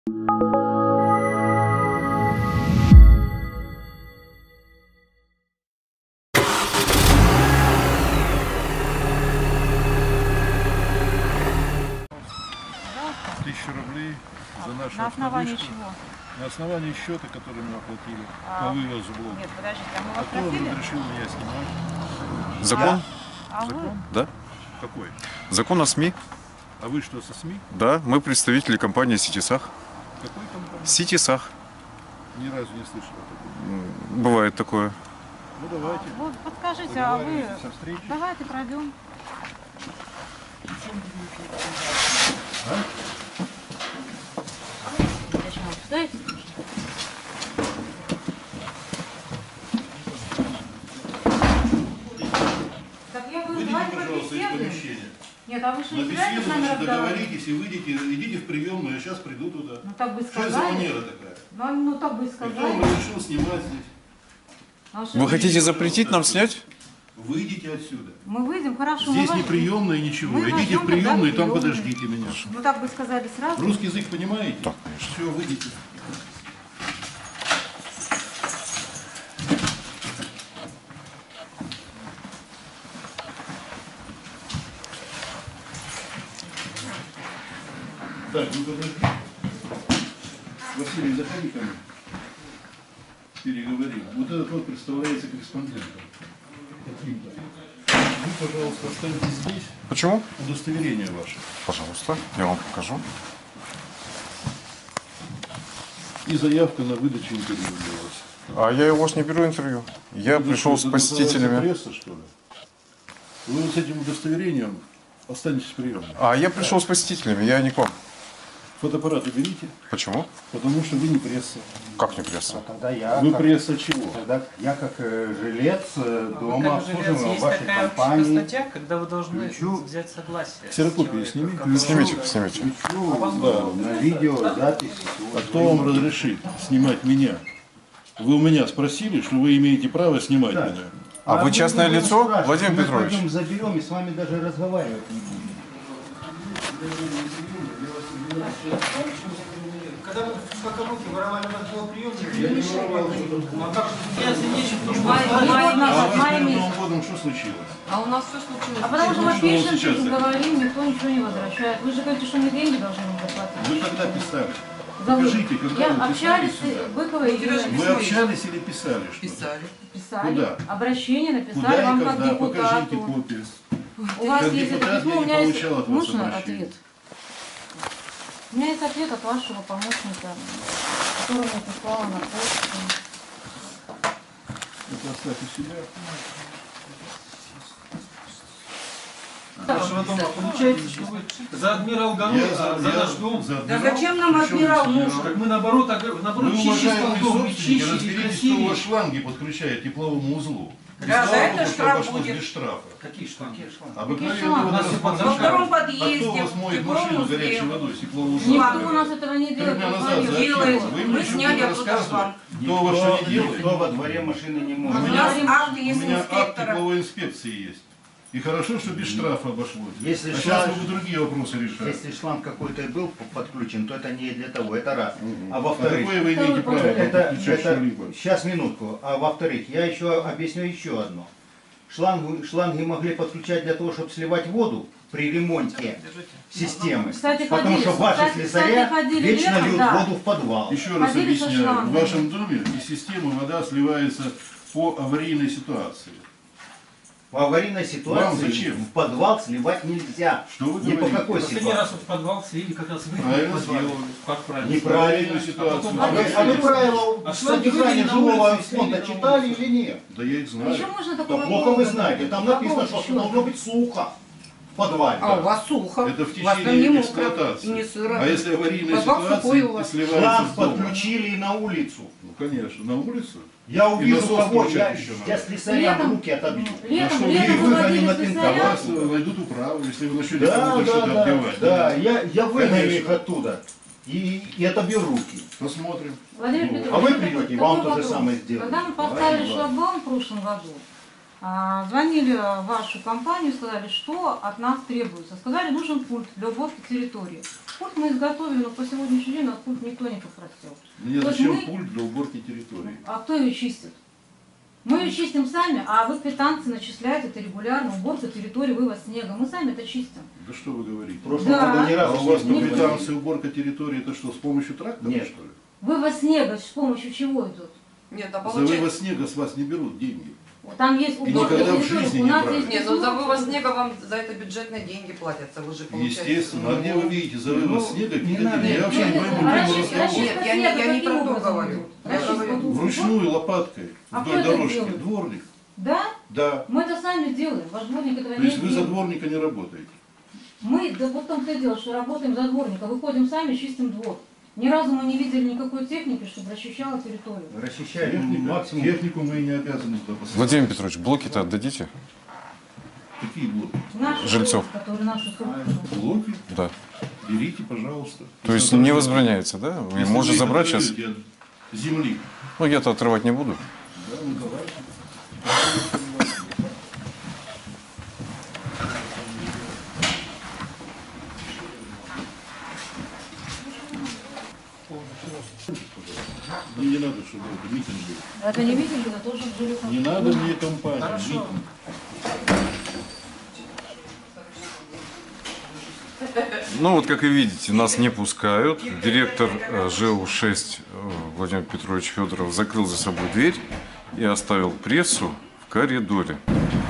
Рублей за нашу на основании автодышку. чего? На основании счета, который мы оплатили по вывозу блока. Нет, подождите, а мы вас Кто просили? разрешил меня снимать? Закон? А вы? Закон? Да. Какой? Закон о СМИ? А вы что, со СМИ? Да, мы представители компании Ситисах. Какой компании? Ситисах. Ни разу не слышал о таком. Бывает такое. Ну давайте. Вот подскажите, а вы... Договоримся о встрече. Давайте пройдем. Зачем вы пытаетесь? Так я говорю, Выйдите, давайте пожалуйста, из побеседуем. помещения. Нет, а вы что, На не собираетесь беседу с нами лучше разговаривать? договоритесь и выйдите, идите в приемную, я сейчас приду туда. Ну так бы Что это за сказали. манера такая? Ну так бы И кто вам сказали. разрешил снимать здесь? А что Вы вы- хотите запретить нам снять? Выйдите отсюда. Мы выйдем, хорошо. Здесь мы не войдем. приемная, ничего. Мы Идите войдем в приемную и тогда в там приемную. подождите меня. Ну так бы сказали сразу. Русский язык понимаете? Да, конечно. Все, выйдите. Так, ну подожди. Василий, заходи ко мне. Переговорим. Вот этот вот представляется корреспондентом. Каким-то. Вы, пожалуйста, останьтесь здесь. Почему? Удостоверение ваше. Пожалуйста, я вам покажу. И заявка на выдачу интервью для вас. А я у вас не беру интервью. Я Это пришел с что, это называется посетителями. Пресса, что ли? Вы вот с этим удостоверением останетесь в приеме. А я пришел с посетителями, я не к вам. Фотоаппарат уберите, Почему? потому что вы не пресса. Как не пресса? Тогда я, Вы как, пресса чего? тогда я как жилец дома Как жилец, обслуживаемого есть вашей такая компании. статья, когда вы должны Включу. взять согласие. Ксерокопию человека, снимите. который- Снимите, снимите. Включу на видео, запись. А кто вам разрешит снимать меня? Вы у меня спросили, что вы имеете право снимать Да. меня. А вы частное будем лицо, спрашивать, Владимир мы Петрович? пойдем заберем и с вами даже разговаривать не будем. Когда вы пока руки воровали у нас было приемник, Я не воровал. а как же нечем, потому что Май А назад, вы май перед месяц. Новым годом что случилось? А у нас все случилось. А потому что мы Что вам пишем, сейчас пишем, так? говорим, никто ничего не возвращает. Вы же говорите, что мы деньги должны нам заплатить. Вы когда писали? За- Покажите, когда Я вы писали общались сюда. с Быковой Ириной. Вы общались или писали что-то? Писали. Писали, Куда? обращение написали Куда и вам как когда? Покажите депутату. копию. У вас Как есть это депутат письмо, я у не меня есть... получал от вас Можно обращения. ответ? У меня есть ответ от вашего помощника, который мне прислала на почту. Это оставь у себя. вашего дома получается, что вы за адмирал Гану, за наш дом. Да зачем нам адмирал нужен? Так мы наоборот Вы, чище стал уважаемые дом, и собственники, чище, и разберитесь, кто у красивее. вас шланги подключает к тепловому узлу. Да, Без за это того, что штраф обошлось будет. без штрафа. Какие шланги? Обыкновенно шланги? у нас Во под Во втором А кто у подъезде, вас в моет тепловом машину узле. горячей водой, тепловым узлом? Никто у нас этого не 3 делает. дня назад говорю. Делает. Вы Мы мне что-то сняли оттуда рассказывали? шланг. Кто у вас что не делает? Никто во дворе машины не У может. нас акт У есть меня акт инспектора. тепловой инспекции есть. И хорошо, что без штрафа обошлось. Если А сейчас шланг- вы бы другие вопросы решать. Если шланг какой-то был подключен, то это не для того, это раз. А А во-вторых, какое вы имеете право подключать что-либо? сейчас минутку. А во-вторых, я еще объясню еще одно. Шланги могли подключать для того, чтобы сливать воду при ремонте системы. Кстати, Потому ходили- что ваши кстати, слесаря ходили вечно летом, льют да. воду в подвал. Еще раз Ходили со объясняю. В шлангами. вашем доме из системы вода сливается по аварийной ситуации. В аварийной Вам ситуации зачем? в подвал сливать нельзя. Что вы Ни по говорите? какой Последний ситуации. раз вот в подвал слили как раз вы. Правильно в подвале. сделали. Как правильно? Неправильно. Ситуацию. А вы правила А шланги содержания вывели на жилого улицу и слили фонда на читали улицу. или нет? Да я их знаю. Еще можно Да такого плохо вы знаете. Там написано, что еще? должно быть сухо в подвале. А у вас сухо. Это в У вас там не течение мокро эксплуатации. и не сыро. А если аварийная Подвал сухой у ситуация, вас. и сливается Шланг с дома? подключили и на улицу. Ну, конечно, на улицу. Я увижу насос кого, включать еще я надо. слесарям руки отобью. Летом, что, летом вы выгоним выводили на А слесаря. вас найдут управу, если вы начнете Да, кому-то да, что-то да, отбивать. да, я выгоню Конечно. их оттуда и отобью руки. Посмотрим. Владимир Ну, Петрович, а вы такой- придете, такой вам то же вопрос. самое сделают. Когда мы поставили Давайте, шлагбаум в прошлом году, звонили в вашу компанию, сказали, что от нас требуется. Сказали, нужен пульт для уборки территории. Пульт мы изготовили, но по сегодняшний день нас пульт никто не попросил. Мне То есть зачем мы- пульт для уборки территории? А кто ее чистит? Мы ее чистим сами, а вы квитанции начисляете, это регулярно, уборка территории, вывоз снега. Мы сами это чистим. Да что вы говорите? В прошлом Да. году ни А разу у вас снег по не вывозили. квитанции уборка территории, это что, с помощью трактора, Нет. что ли? Вывоз снега с помощью чего идет? Нет, а За получается... вывоз снега с вас не берут деньги. Вот там есть И уборка никогда в территории, жизни у не нас брали. есть Нет, ну за письмо, вывоз что- снега вам за это бюджетные деньги платятся, вы же получаете. Естественно. А где вы видите за вывоз Ну, снега не какие-то надо. деньги? Я вообще не Нет, пойму а тему расчистка разговора. Нет, я снега не каким про то образом говорю. идет? Я Расчистка говорю, двух. Вручную лопаткой А вдоль кто это дорожки. делает? Дворник. Да? Да. Мы это сами делаем. Ваш дворник этого То не есть вы за делает. дворника не работаете. Мы, да вот в том-то и дело, что работаем за дворника, выходим сами, чистим двор. Ни разу мы не видели никакой техники, чтобы расчищала территорию. Расчищаем Техника, максимум. технику мы и не обязаны туда посылать. Владимир Петрович, блоки-то отдадите? Какие блоки? Наши Жильцов. которые наши собственные. Блоки? Да. Берите, пожалуйста. То есть не возбраняется, да? Вы Если можете вы их забрать сейчас? отрываете от земли. Ну, я-то отрывать не буду. Да, ну давайте. Мне не надо, чтобы это митинг был. Это не видели, это тоже жили. Не надо мне компанию. Митинг. Ну, вот как и видите, нас не пускают. Директор ЖУ-6 Владимир Петрович Федоров закрыл за собой дверь и оставил прессу в коридоре.